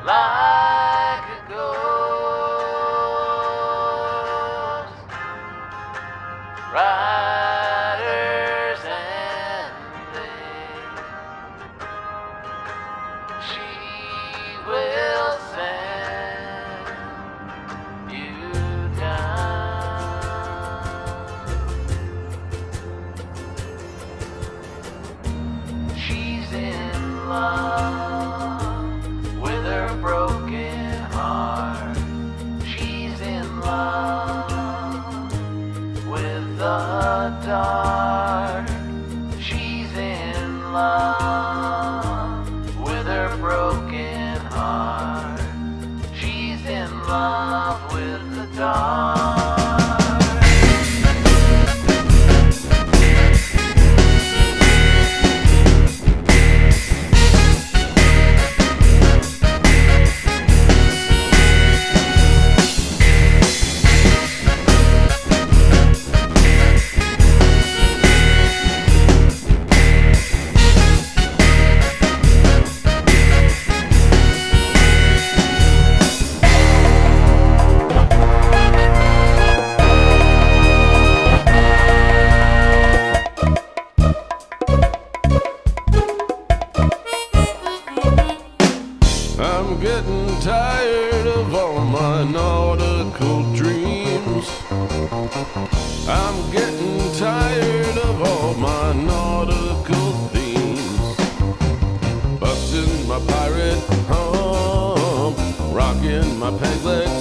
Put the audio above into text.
like a ghost. Riders ending, she will send you down. She's in love with her broken heart. She's in love with the dark. She's in love with her broken heart. She's in love with the dark. I'm getting tired of all my nautical dreams. I'm getting tired of all my nautical themes. Busting my pirate home, rocking my peg leg